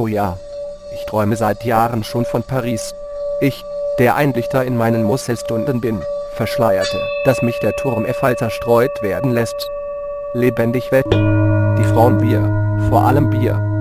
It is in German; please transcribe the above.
Oh ja. Ich träume seit Jahren schon von Paris. Ich, der ein Dichter in meinen Musselstunden bin, Verschleierte, dass mich der Turm Eiffel zerstreut werden lässt. Lebendig wetten. Die Frauen Bier, vor allem Bier.